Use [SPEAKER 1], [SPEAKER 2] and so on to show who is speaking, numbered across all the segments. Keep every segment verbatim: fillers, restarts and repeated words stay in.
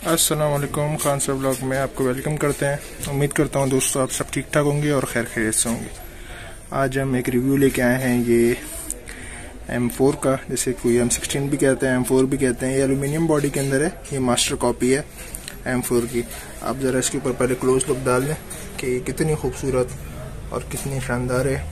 [SPEAKER 1] अस्सलाम वालेकुम, खान साहब ब्लॉग में आपको वेलकम करते हैं। उम्मीद करता हूं दोस्तों आप सब ठीक ठाक होंगे और खैर खैरियत से होंगे। आज हम एक रिव्यू लेके आए हैं ये एम फोर का, जैसे कोई एम सिक्सटीन भी कहते हैं, एम फोर भी कहते हैं। ये एल्यूमिनियम बॉडी के अंदर है, ये मास्टर कॉपी है एम फोर की। आप ज़रा इसके ऊपर पहले क्लोज लुक डाल लें कि कितनी खूबसूरत और कितनी शानदार है।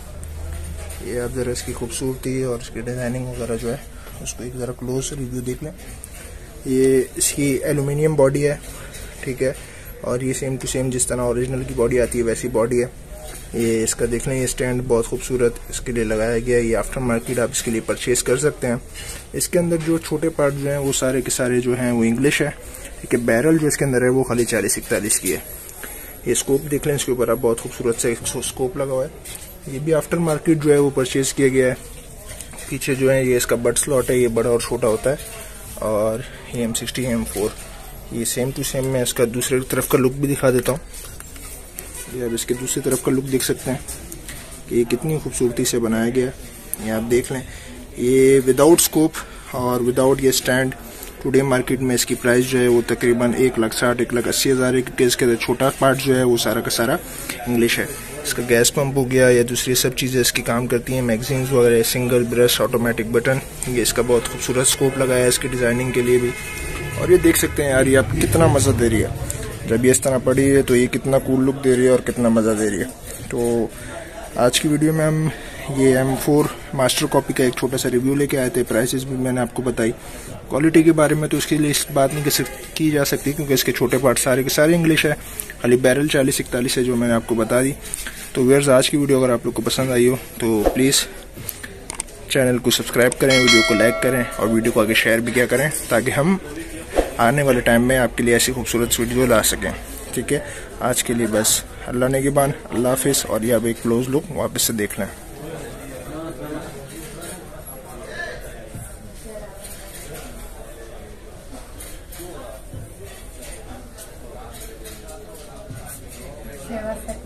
[SPEAKER 1] ये आप ज़रा इसकी खूबसूरती और इसकी डिज़ाइनिंग वगैरह जो है उसको एक ज़रा क्लोज रिव्यू देख लें। ये इसकी एल्यूमिनियम बॉडी है, ठीक है, और ये सेम टू सेम जिस तरह ओरिजिनल की बॉडी आती है वैसी बॉडी है। ये इसका देख लें, ये स्टैंड बहुत खूबसूरत इसके लिए लगाया गया है। ये आफ्टर मार्केट आप इसके लिए परचेज कर सकते हैं। इसके अंदर जो छोटे पार्ट जो हैं वो सारे के सारे जो हैं वो इंग्लिश है, ठीक है। बैरल जो इसके अंदर है वो खाली चालीस इकतालीस की है। ये स्कोप देख लें, इसके ऊपर आप बहुत खूबसूरत से स्कोप लगा हुआ है। ये भी आफ्टर मार्केट जो है वो परचेज किया गया है। पीछे जो है ये इसका बड स्लॉट है, ये बड़ा और छोटा होता है। और ये एम सिक्सटी एम फोर ये सेम टू सेम। मैं इसका दूसरी तरफ का लुक भी दिखा देता हूँ। ये अब इसके दूसरी तरफ का लुक देख सकते हैं कि ये कितनी खूबसूरती से बनाया गया है। ये आप देख लें, ये विदाउट स्कोप और विदाउट ये स्टैंड टुडे मार्केट में इसकी प्राइस जो है वो तकरीबन एक लाख साठ एक लाख अस्सी हज़ार है, क्योंकि इसके छोटा पार्ट जो है वो सारा का सारा इंग्लिश है। इसका गैस पंप हो गया या दूसरी सब चीज़ें इसकी काम करती हैं, मैगजीन्स वगैरह, सिंगल ब्रश ऑटोमेटिक बटन। ये इसका बहुत खूबसूरत स्कोप लगाया है इसकी डिज़ाइनिंग के लिए भी। और ये देख सकते हैं यार, ये आप कितना मज़ा दे रही है जब ये इस तरह पड़ी है, तो ये कितना कूल लुक दे रही है और कितना मज़ा दे रही है। तो आज की वीडियो में हम ये एम फोर मास्टर कॉपी का एक छोटा सा रिव्यू लेके आए थे। प्राइसेस भी मैंने आपको बताई। क्वालिटी के बारे में तो इसके लिए इस बात नहीं की जा सकती, क्योंकि इसके छोटे पार्ट सारे के सारे इंग्लिश है। खाली बैरल चालीस इकतालीस है जो मैंने आपको बता दी। तो व्यूअर्स, आज की वीडियो अगर आप लोग को पसंद आई हो तो प्लीज़ चैनल को सब्सक्राइब करें, वीडियो को लाइक करें और वीडियो को आगे शेयर भी किया करें, ताकि हम आने वाले टाइम में आपके लिए ऐसी खूबसूरत वीडियो ला सकें, ठीक है। आज के लिए बस अल्लाह नेगेबान, अल्लाह हाफिज़। और ये अब एक क्लोज लुक वापस से देख लें।
[SPEAKER 2] व्यवस्था